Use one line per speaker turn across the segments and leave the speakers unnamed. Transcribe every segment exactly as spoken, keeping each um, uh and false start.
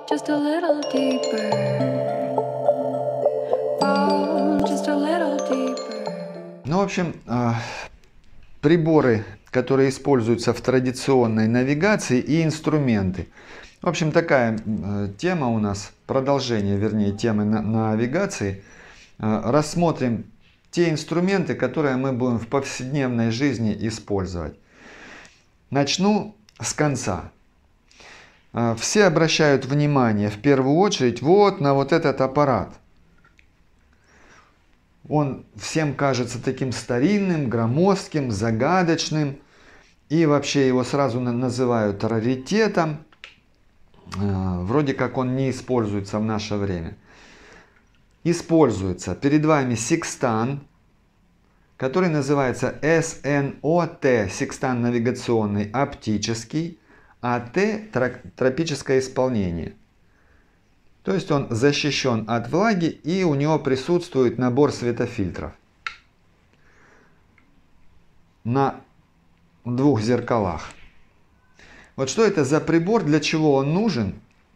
just a little deeper. Fall just a little deeper.
Ну, в общем, приборы, которые используются в традиционной навигации, и инструменты. В общем, такая тема у нас, продолжение, вернее, темы навигации. Рассмотрим те инструменты, которые мы будем в повседневной жизни использовать. Начну с конца. Все обращают внимание в первую очередь вот на вот этот аппарат. Он всем кажется таким старинным, громоздким, загадочным. И вообще его сразу называют раритетом. Вроде как он не используется в наше время. Используется. Перед вами секстан, который называется эс эн о тэ, секстан навигационный оптический, а Т тропическое исполнение. То есть он защищен от влаги, и у него присутствует набор светофильтров на двух зеркалах. Вот что это за прибор, для чего он нужен?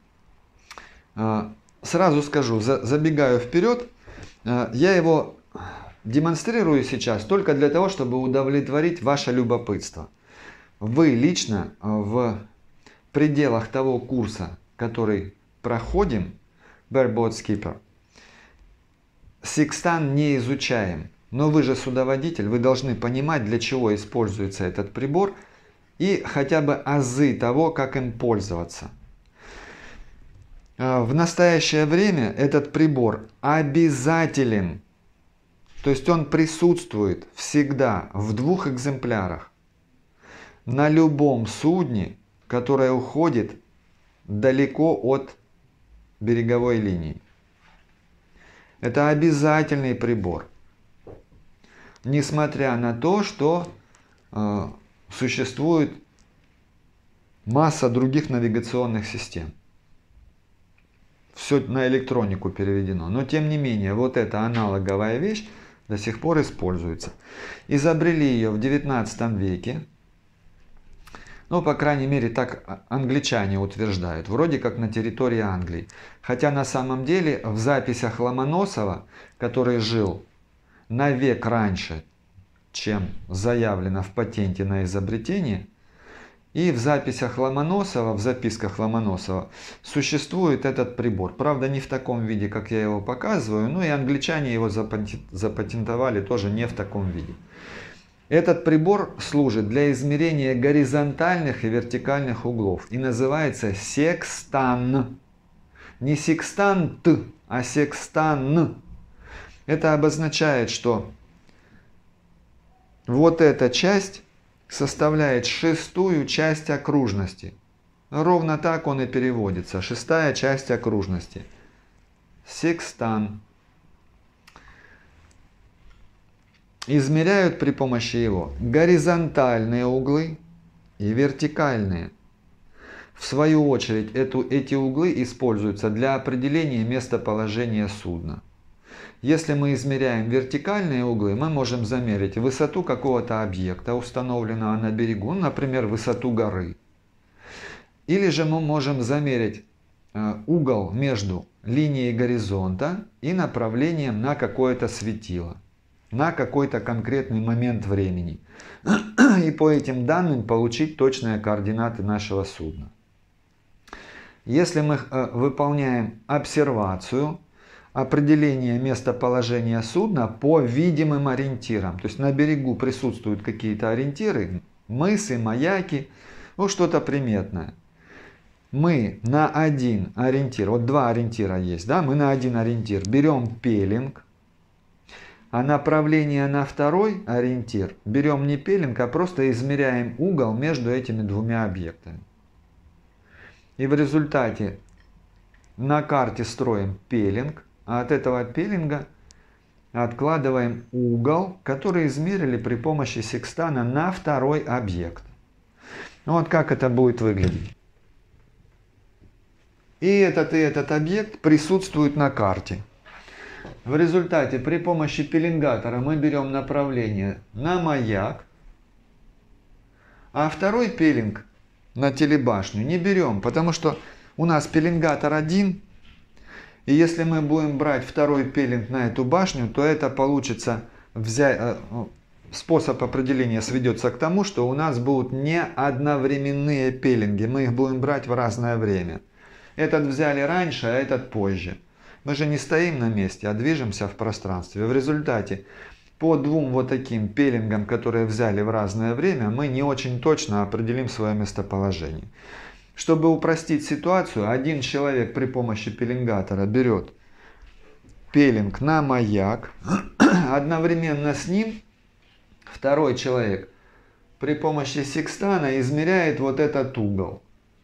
Сразу скажу, забегаю вперед, я его демонстрирую сейчас только для того, чтобы удовлетворить ваше любопытство. Вы лично в пределах того курса, который проходим, Bareboat Skipper, секстан не изучаем. Но вы же судоводитель, вы должны понимать, для чего используется этот прибор и хотя бы азы того, как им пользоваться. В настоящее время этот прибор обязателен. То есть он присутствует всегда в двух экземплярах. На любом судне, которое уходит далеко от береговой линии. Это обязательный прибор. Несмотря на то, что э, существует масса других навигационных систем. Все на электронику переведено. Но тем не менее, вот эта аналоговая вещь до сих пор используется. Изобрели ее в девятнадцатом веке. Ну, по крайней мере, так англичане утверждают. Вроде как на территории Англии. Хотя на самом деле в записях Ломоносова, который жил на век раньше, чем заявлено в патенте на изобретение, и в записях Ломоносова, в записках Ломоносова существует этот прибор. Правда, не в таком виде, как я его показываю, но и англичане его запатентовали тоже не в таком виде. Этот прибор служит для измерения горизонтальных и вертикальных углов и называется секстан. Не секстант, а секстан. Это обозначает, что вот эта часть составляет шестую часть окружности. Ровно так он и переводится. Шестая часть окружности. Секстан. Измеряют при помощи его горизонтальные углы и вертикальные. В свою очередь, эту, эти углы используются для определения местоположения судна. Если мы измеряем вертикальные углы, мы можем замерить высоту какого-то объекта, установленного на берегу, например, высоту горы. Или же мы можем замерить угол между линией горизонта и направлением на какое-то светило, на какой-то конкретный момент времени. И по этим данным получить точные координаты нашего судна. Если мы выполняем обсервацию, определение местоположения судна по видимым ориентирам. То есть на берегу присутствуют какие-то ориентиры, мысы, маяки, ну что-то приметное. Мы на один ориентир, вот два ориентира есть, да, мы на один ориентир берем пелинг, а направление на второй ориентир берем не пелинг, а просто измеряем угол между этими двумя объектами. И в результате на карте строим пелинг, а от этого пелинга откладываем угол, который измерили при помощи секстана на второй объект. Ну вот как это будет выглядеть. И этот и этот объект присутствуют на карте. В результате при помощи пеленгатора мы берем направление на маяк, а второй пелинг на телебашню не берем, потому что у нас пеленгатор один, и если мы будем брать второй пеленг на эту башню, то это получится взять... Способ определения сведется к тому, что у нас будут не одновременные пеленги, мы их будем брать в разное время. Этот взяли раньше, а этот позже. Мы же не стоим на месте, а движемся в пространстве. В результате по двум вот таким пеленгам, которые взяли в разное время, мы не очень точно определим свое местоположение. Чтобы упростить ситуацию, один человек при помощи пеленгатора берет пеленг на маяк, одновременно с ним второй человек при помощи секстана измеряет вот этот угол.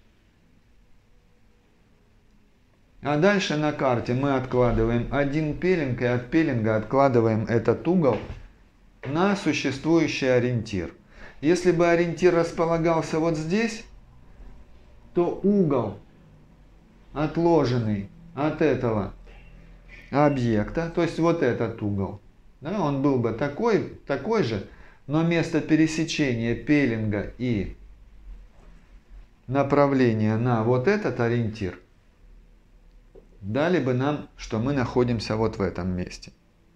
А дальше на карте мы откладываем один пеленг и от пеленга откладываем этот угол на существующий ориентир. Если бы ориентир располагался вот здесь, то угол, отложенный от этого объекта, то есть вот этот угол, да, он был бы такой, такой же, но место пересечения пеленга и направления на вот этот ориентир дали бы нам, что мы находимся вот в этом месте.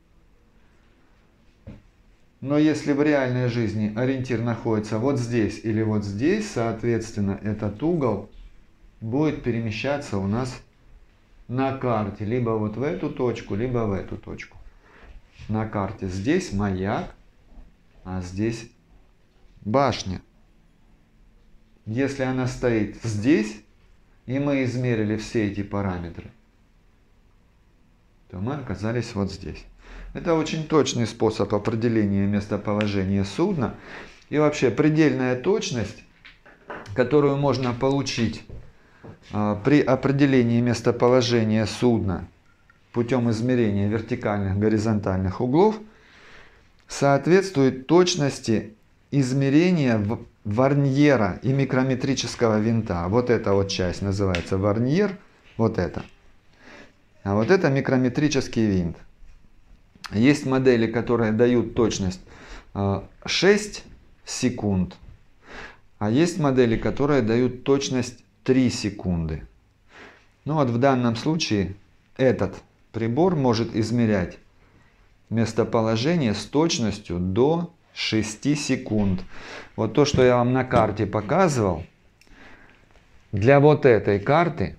Но если в реальной жизни ориентир находится вот здесь или вот здесь, соответственно, этот угол будет перемещаться у нас на карте либо вот в эту точку, либо в эту точку. На карте здесь маяк, а здесь башня. Если она стоит здесь, и мы измерили все эти параметры, то мы оказались вот здесь. Это очень точный способ определения местоположения судна. И вообще предельная точность, которую можно получить а, при определении местоположения судна путем измерения вертикальных, горизонтальных углов, соответствует точности измерения варньера и микрометрического винта. Вот эта вот часть называется варньер, вот это. А вот это микрометрический винт. Есть модели, которые дают точность шесть секунд, а есть модели, которые дают точность три секунды. Ну вот в данном случае этот прибор может измерять местоположение с точностью до шести секунд. Вот то, что я вам на карте показывал, для вот этой карты,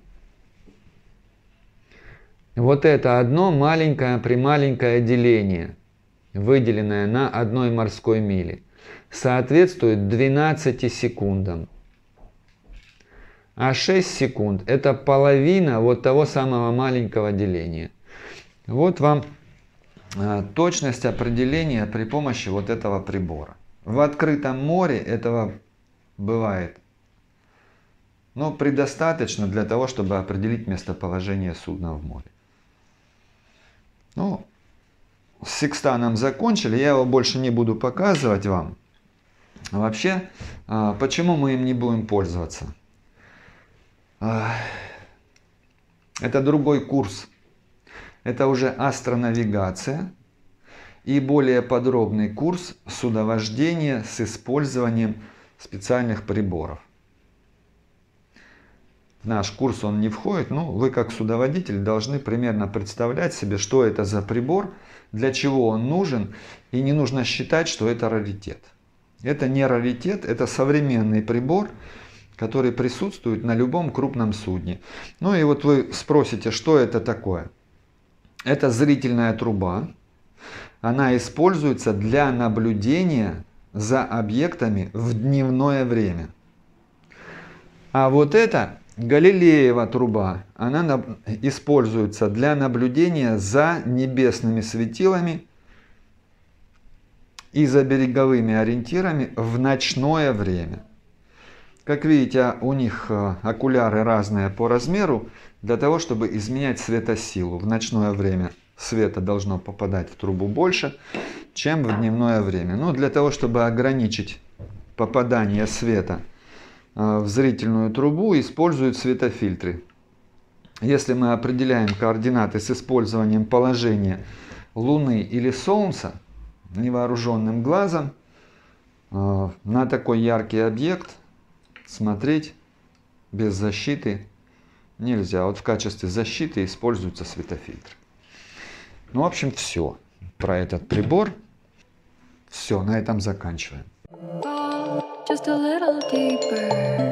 вот это одно маленькое-прималенькое деление, выделенное на одной морской миле, соответствует двенадцати секундам. А шесть секунд – это половина вот того самого маленького деления. Вот вам точность определения при помощи вот этого прибора. В открытом море этого бывает, но предостаточно для того, чтобы определить местоположение судна в море. Ну, с секстаном закончили, я его больше не буду показывать вам. Вообще, почему мы им не будем пользоваться? Это другой курс. Это уже астронавигация и более подробный курс судовождения с использованием специальных приборов. В наш курс он не входит, но вы как судоводитель должны примерно представлять себе, что это за прибор, для чего он нужен, и не нужно считать, что это раритет. Это не раритет, это современный прибор, который присутствует на любом крупном судне. Ну и вот вы спросите, что это такое? Это зрительная труба. Она используется для наблюдения за объектами в дневное время. А вот это Галилеева труба. Она используется для наблюдения за небесными светилами и за береговыми ориентирами в ночное время. Как видите, у них окуляры разные по размеру, для того, чтобы изменять светосилу. В ночное время света должно попадать в трубу больше, чем в дневное время. Ну, для того, чтобы ограничить попадание света в зрительную трубу, используют светофильтры. Если мы определяем координаты с использованием положения Луны или Солнца невооруженным глазом, на такой яркий объект смотреть без защиты Нельзя. Вот в качестве защиты используется светофильтр. Ну, в общем, все про этот прибор. Все, на этом заканчиваем.
Fall just a little deeper.